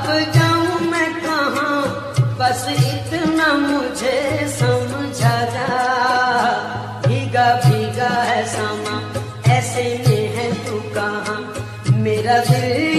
अब जाऊं मैं कहाँ, बस इतना मुझे समझा जा। भीगा भीगा है समा, ऐसे में है तू कहाँ, मेरा दिल